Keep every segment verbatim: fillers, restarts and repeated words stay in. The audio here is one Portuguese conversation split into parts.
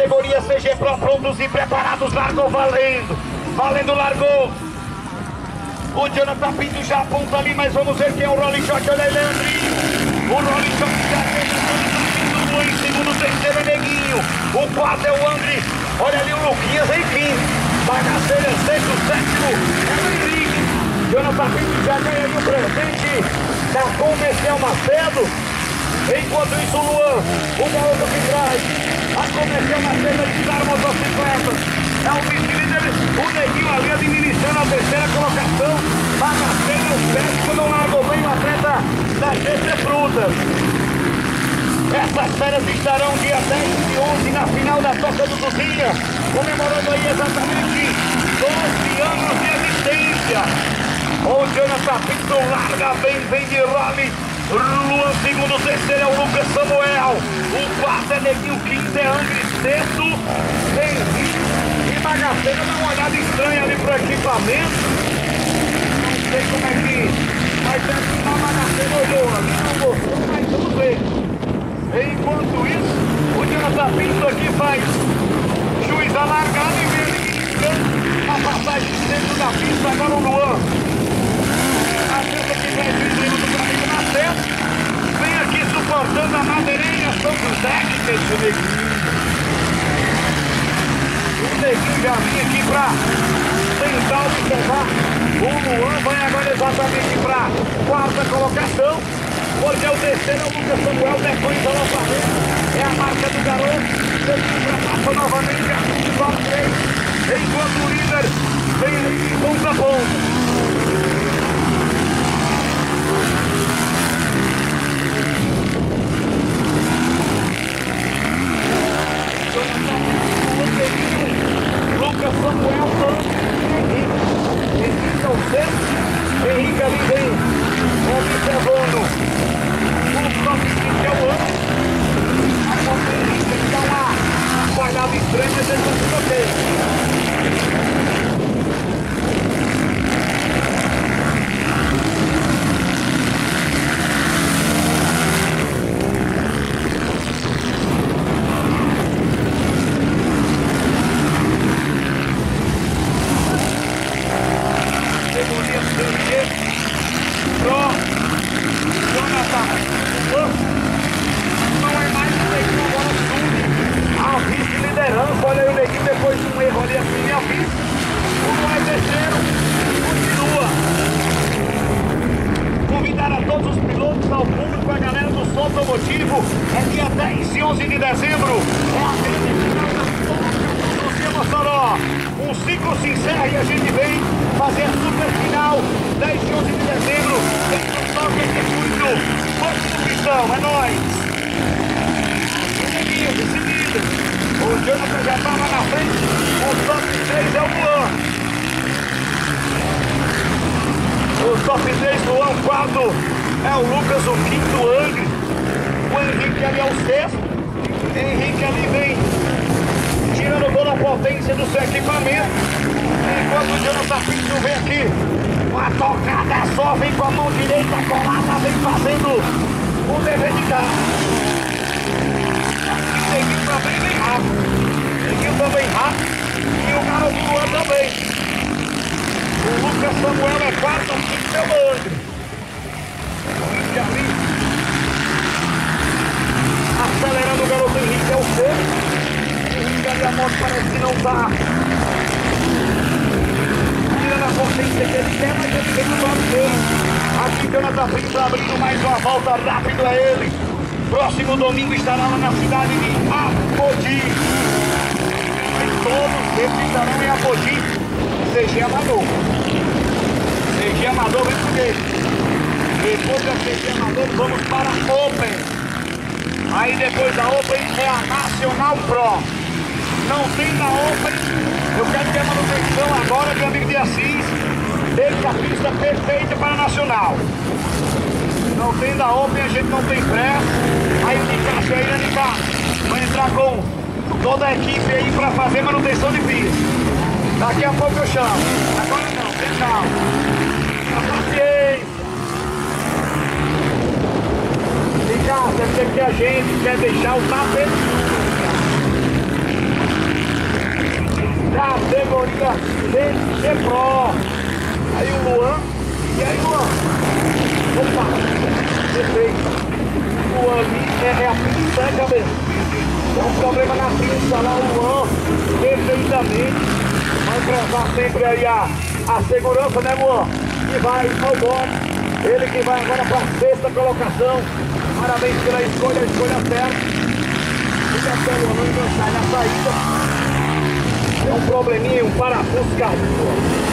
categoria C G Pro, prontos e preparados, largou valendo, valendo, largou. O Jonathan Pinto já aponta ali, mas vamos ver quem é o Rolling Shot, olha aí, Leandrinho. O Rolling Shot já tem o Jonathan Pinto em segundo, terceiro é Neguinho, o quarto é o André, olha ali o Luquinhas, enfim. Bagaceira, sexto, sétimo, é o Henrique. Jonathan Pinto já ganha ali o presente da Comercial Macedo. Enquanto isso, o Luan, o garoto que traz a Comercial Macedo de dar motocicleta. É o vice-líder, o Neguinho ali administrando a terceira colocação. Bagaceira, o sétimo, não largou bem o atleta da G C Frutas. Essas férias estarão dia dez e onze na final da Toca do Tuzinha, comemorando aí exatamente doze anos de existência. O Jonathan Pinto larga bem, vem de rally. Luan, segundo, terceiro é o Lucas Samuel. O quarto é Neguinho, quinto é André, sexto Henrique. E Bagaceira dá uma olhada estranha ali pro equipamento. Não sei como é que vai terminar. Bagaceira olhou ali, não gostou, mas vamos ver. Enquanto isso, o Jonathan Pinto aqui faz juiz a largada e vem a passagem dentro da pista. Agora o Luan, a tenta que vem o drible do Flamengo na frente, vem aqui suportando a madeirinha São José, que é esse Neguinho. O Neguinho já vinha aqui pra tentar observar. O Luan vai agora exatamente pra quarta colocação. Hoje é o terceiro, é o Lucas Samuel, depois da novamente, é a marca do garoto, ele passa novamente a vinte e três, enquanto o líder vem aí ponta a ponta. Lucas Samuel, Henrique, Henrique é o sexto, Henrique ali vem observando o próprio que é o ano. A conferência tem que dar uma olhada estranha, mas ele não se bloqueia. É dia dez e onze de dezembro, é a grande Mossoró. Um ciclo se encerra e a gente vem fazer a super final. Dez e onze de dezembro, tem um toque de circuito, força do pistão, é nóis. Seguindo, seguindo, o Jonathan já estava na frente, o top três é o Luan. O top três Luan, o quarto é o Lucas, o quinto André. O Henrique ali é o sexto. Henrique ali vem tirando toda a potência do seu equipamento. Enquanto o Jonathan Pinto vem aqui, uma tocada só, vem com a mão direita colada, vem fazendo o dever de casa. Neguinho também vem rápido. Neguinho também rápido. E o garoto Luan também. O Lucas Samuel é quarto, o quinto é o André. Henrique ali acelerando, o garoto Henrique é o sexto. Henrique ali, a moto parece que não tá tirando a potência que ele quer, mas ele tem o lado dele. Aqui Jonathan Pinto abrindo mais uma volta, rápido é ele. Próximo domingo estará lá na cidade de Apodi. E todos eles estarão em Apodi. C G Amador. C G Amador vem por ele. Depois da C G Amador vamos para a Open. Aí depois da Open é a Nacional Pro. Não tem da Open. Eu quero ter a manutenção agora de amigo de Assis. Deixa a pista perfeita para a Nacional. Não tem da Open, a gente não tem pressa. Aí o Nicasso aí, né, Nicasso? Vai entrar com toda a equipe aí para fazer manutenção de pista. Daqui a pouco eu chamo. Agora não, tem calma. A paciência. Nicasso, é porque a gente quer deixar o tapete. categoria C G Pro. Aí o Luan. E aí, Luan? Opa! Perfeito. O Luan ali é, é a pinça mesmo. Tem um problema na pinça lá, o Luan. Perfeitamente. Vai prezar sempre aí a, a segurança, né, Luan? E vai ao boxe. Ele que vai agora para a sexta colocação. Parabéns pela escolha, a escolha certa. Fica até o Luan não sai na saída. Tem um probleminha, um parafuso caiu.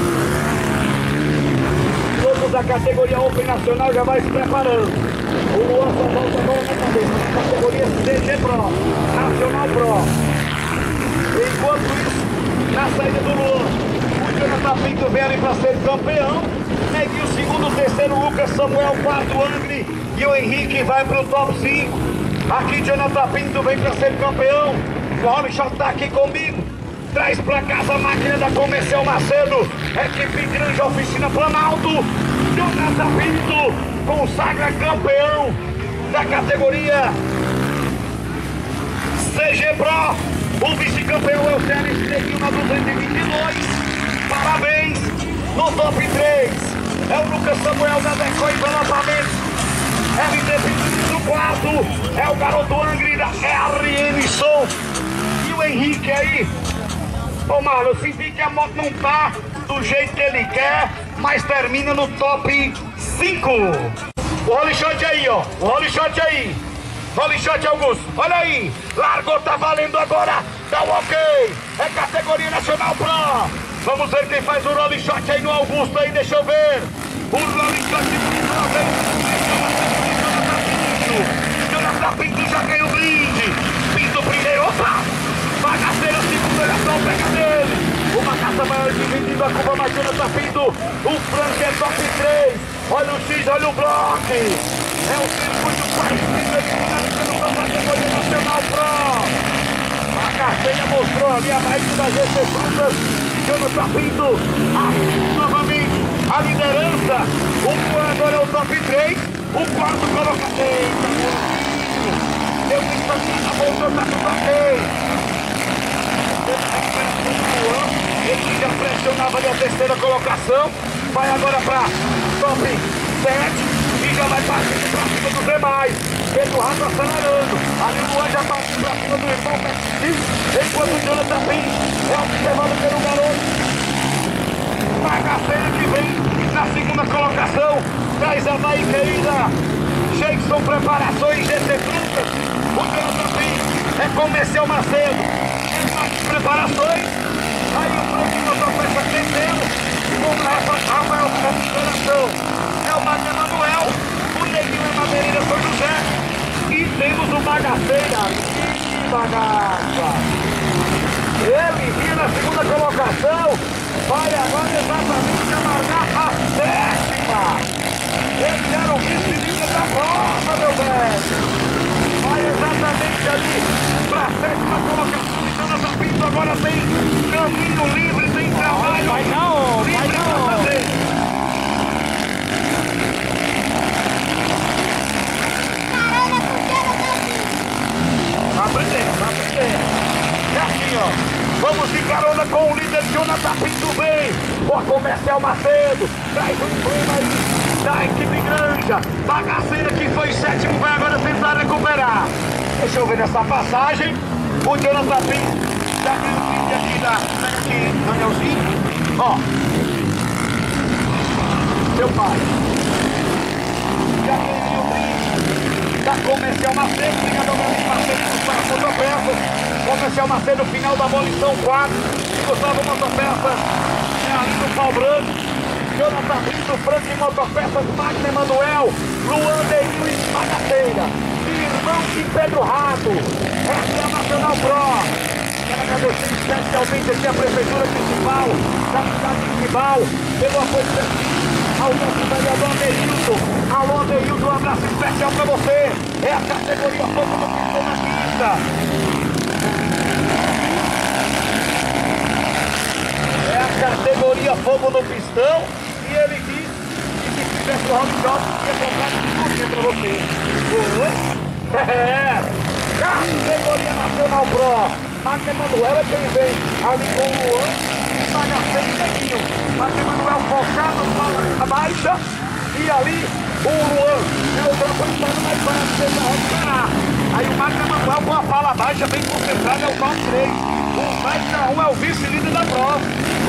Todos da categoria Open Nacional já vai se preparando. O Luan só volta agora na cabeça. Na categoria C G Pro, Nacional Pro. Enquanto isso, na saída do Luan, o Jonathan Pinto vem ali para ser campeão. Neguinho o segundo, o terceiro, Lucas Samuel, quarto, Angry. E o Henrique vai para o top cinco. Aqui Jonathan Pinto vem para ser campeão. O Rolling Shot tá aqui comigo. Traz pra casa a máquina da Comercial Macedo. Equipe Granja Oficina Planalto. Jonathan Pinto consagra campeão da categoria C G Pro. O vice-campeão é o Sérgio Neguinho na duzentos e vinte e dois. Parabéns. No top três é o Lucas Samuel da Deco Envelopamentos. R D Pinto no quarto é o garoto Angry da R N Som. E o Henrique aí. Ô Marlon, eu senti que a moto não tá do jeito que ele quer, mas termina no top cinco. O Rolling Shot aí, ó. O Rolling Shot aí. Rolling Shot, Augusto. Olha aí. Largou, tá valendo agora. Dá o ok. É categoria Nacional Pro. Vamos ver quem faz o Rolling Shot aí no Augusto aí. Deixa eu ver. O Rolling Shot de Jonathan Pinto já ganhou o brinde. Pinto primeiro. Opa! Bagaceiro, segundo, olha só o pega dele. Uma caça maior dividindo a curva, mas Jonathan Pinto. O Frank é top três. Olha o X, olha o bloco. É um circuito parecido finalizando para a categoria Nacional Pro. Bagaceira mostrou ali a maioria das execuções. Jonathan Pinto assume novamente a liderança. O agora é o top três. O quarto coloca. Eita, deu isso aqui, tá voltando, tá tudo ok. Ele já pressionava ali a terceira colocação. Vai agora para top sete e já vai partindo para cima dos demais. Pedro Rato acelerando. Ali o Luan já partindo para cima do irmão Messi. Enquanto o Jonathan Pinto é observado pelo garoto. Bagaceira que vem na segunda colocação. Traz a Bahia querida. Jackson Preparações G T Frutas. O Jonathan Pinto é Comercial Macedo. Preparações. Aí o próximo tropeça terceiro. Com Rafael Recuperação. É o Magno Manuel. O Neguinho é Madeireira São José. E temos o Bagaceira. Que bagaça. Ele vinha na segunda colocação. Vai agora exatamente amargar a sétima. Ele era o vice-líder da prova, meu velho. Vai exatamente ali para a sétima colocação. Jonathan Pinto agora tem caminho livre, tem trabalho. Vai não, vai não. Tá aprendendo, tá aprendendo. É assim, ó. Vamos de carona com o líder Jonathan Pinto bem. O Comercial Macedo traz um emblema aí da equipe Granja. Bagaceira que foi sétimo, vai agora tentar recuperar. Deixa eu ver nessa passagem. O Jonathan Pinto já tem o vídeo aqui da. Pega aqui, Danielzinho. Ó. Seu pai. Já tem o vídeo da Comercial Macedo. Obrigado ao meu amigo Macedo para a fotopeça. Comercial Macedo, final da abolição quatro. Gustavo Motopeças. É ali do Pau Branco. Jonathan Pinto, Frank Motopeças, Magno Emanuel, Luan Neguinho e Bagaceira. Irmão de Pedro Rato. Essa é a Nacional Pro. Quero agradecer especialmente aqui a Prefeitura Municipal da cidade de Tibau, pelo apoio ao nosso vereador Adeilton. Alô, Adeilton, um abraço especial para você. É a categoria Fogo do Pistão na pista. É a categoria Fogo no Pistão. E ele disse que se tivesse o Rolling Shot, ia comprar tudo para você. Oi? É. Categoria Nacional Pro. Magno Emanuel é quem vem ali com o Luan, Bagaceira e Neguinho. Magno Emanuel focado, fala baixa, e ali o Luan, pilotando para o lado mais baixo, tenta recuperar. Aí o Magno Emanuel com a pala baixa, bem concentrado, é o top três. O Magno um é o vice-líder da prova.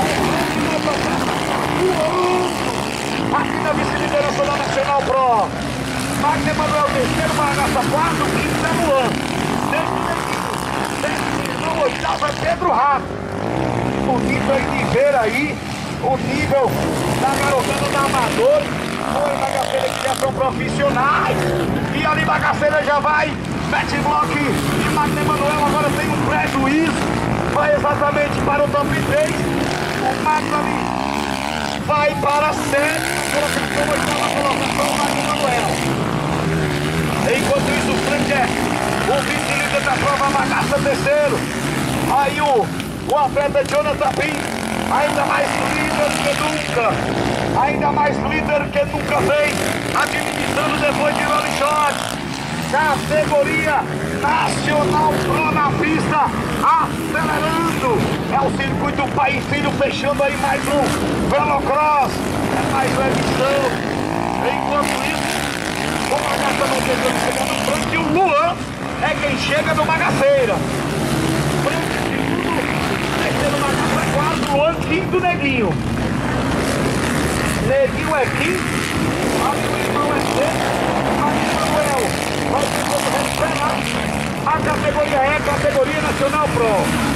O aqui na vice-liderança da Nacional Pro. Magno Emanuel terceiro, Bagaça quarto, quinto é Luan. No oitavo é Pedro Rato. O nível aí de ver aí, o nível da garotada da Amador. Foi Bagaceira que já são profissionais. E ali Bagaceira já vai, mete bloco. E Magno Emanuel agora tem um prejuízo. Vai exatamente para o top três. O Magno ali vai para a sétima colocação, oitava colocação, Magno Emanuel. Enquanto isso, o Frank é o vice-líder da prova, Bagaça terceiro. Aí o, o atleta Jonathan Pinto, ainda mais líder que nunca. Ainda mais líder que nunca vem. Administrando depois de Rolling Shot. Categoria Nacional Pro na pista, acelerando. É o circuito pai e filho fechando aí mais um Velocross. É mais uma edição. Enquanto isso, o Bagaça não tentando chegar no frente, e o Luan é quem chega no Bagaceira. Frente, segundo, terceiro Bagaça é quarto, Luan quinto, Neguinho. Neguinho é quinto, ali o irmão é sexto, Magno Emanuel vai tentando recuperar. A categoria é a categoria Nacional Pro.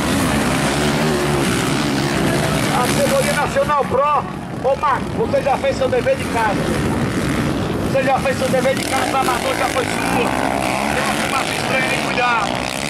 A categoria Nacional Pro. Ô Marcos, você já fez seu dever de casa. Você já fez seu dever de casa, o amador já foi sua. Tem uma fumaça estranha aí, cuidado.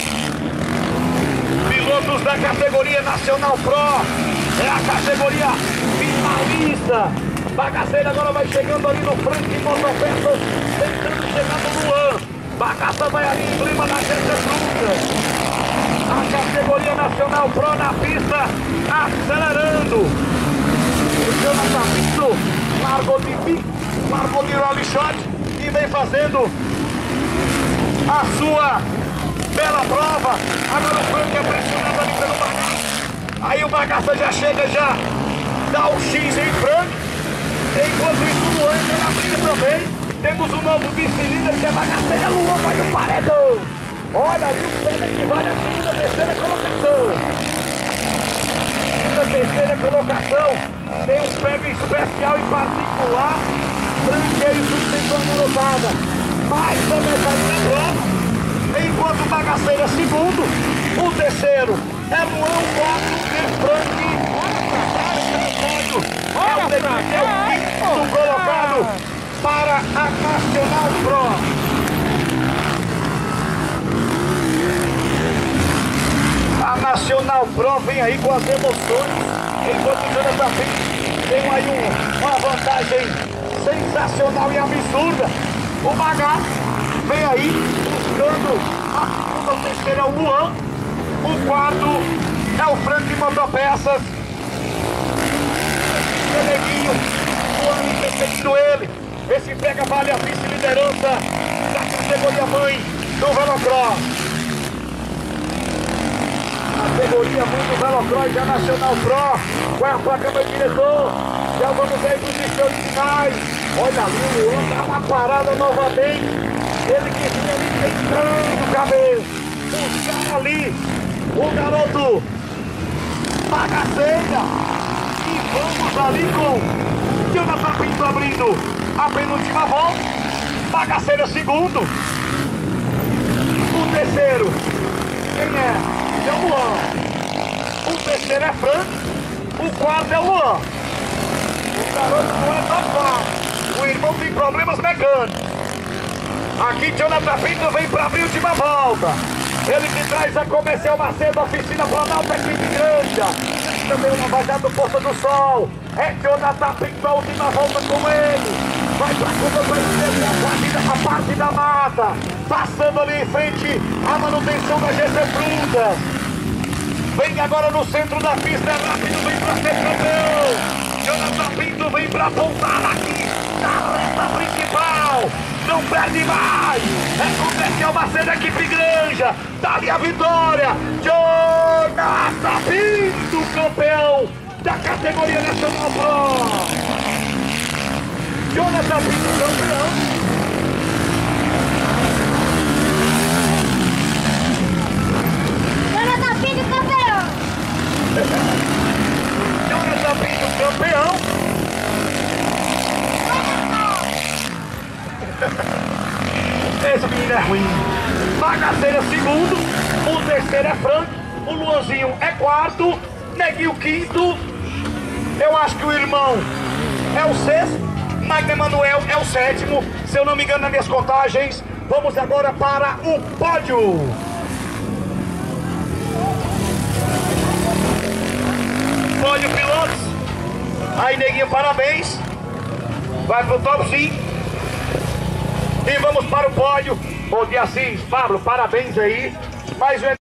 Pilotos da categoria Nacional Pro. É a categoria finalista. Bagaceira agora vai chegando ali no frente, motopeças, tentando chegar no Luan. Bagaça vai ali em cima da Gertrude. A categoria Nacional Pro na pista, acelerando. O Jonathan Pinto largou de pique, largou de Rolling Shot e vem fazendo a sua bela prova. Agora o Frank é pressionado ali pelo Bagaça. Aí o Bagaça já chega, já dá o X em Frank. Enquanto isso, o Luan entra na briga também. Temos um novo vice-líder que é Bagaceira. Luan vai no paredão. Olha ali o Pena que vai na segunda, terceira colocação. Na terceira colocação tem um prêmio especial e particular. Franqueiro sustentando a rodada. Mais da metade da prova. Enquanto o Bagaceira é segundo, o terceiro é Luan, o quarto é Frank. É o seguinte, é o quinto colocado para a Nacional Pro. A Nacional Pro vem aí com as emoções, enquanto o Jonathan Pinto tem aí um, uma vantagem sensacional e absurda. O Bagaça vem aí buscando a segunda, o terceiro é o Luan, o quarto é o Frank Motopeças. Neguinho, o ano perseguindo ele. Esse pega vale a vice-liderança da categoria mãe do Velocross. Categoria mãe do Velocross da Nacional Pro. Qual é a placa, meu diretor? Já vamos ver os seus finais. Olha ali, o Luan dá uma parada novamente. Ele que vinha ali tentando o cabelo. Buscar ali o garoto Bagaceira. E vamos ali com Jonathan Pinto abrindo a penúltima volta. Bagaceira segundo. O terceiro, quem é? É o Luan. O terceiro é Frank. O quarto é o Luan. O garoto não é tão fácil. O irmão tem problemas mecânicos. Aqui Jonathan Pinto vem para abrir a última volta. Ele que traz a Comercial Macedo, oficina Planalto, equipe grande. Também uma vazada do Poço do Sol. É Jonathan Pinto, a última volta com ele. Vai pra curva, vai ser a partida, a parte da mata. Passando ali em frente a manutenção da G C Frutas. Vem agora no centro da pista, é rápido, vem pra ser campeão. Jonathan Pinto vem pra apontar aqui na reta principal. Não perde mais. É Comercial Macedo, equipe Granja. Dá-lhe a vitória. Jonathan categoria nacional pro. Jonathan Pinto, campeão. Jonathan Pinto, campeão. Jonathan Pinto, campeão. Esse menino é ruim. Bagaceira segundo, o terceiro é Frank, o Luanzinho é quarto, Neguinho quinto. Eu acho que o irmão é o sexto, Magno Emanuel é o sétimo, se eu não me engano nas minhas contagens. Vamos agora para o pódio. Pódio pilotos. Aí, Neguinho, parabéns. Vai pro top cinco. E vamos para o pódio. Ô, de Assis, Pablo, parabéns aí. Mais um